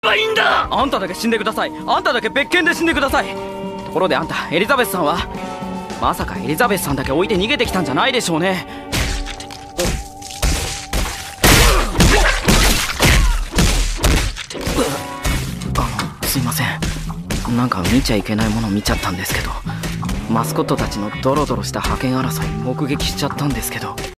ばいいんだ。 あんただけ死んでください。あんただけ別件で死んでください。ところであんた、エリザベスさんはまさかエリザベスさんだけ置いて逃げてきたんじゃないでしょうね。すいません、なんか見ちゃいけないもの見ちゃったんですけど、マスコットたちのドロドロした覇権争い目撃しちゃったんですけど。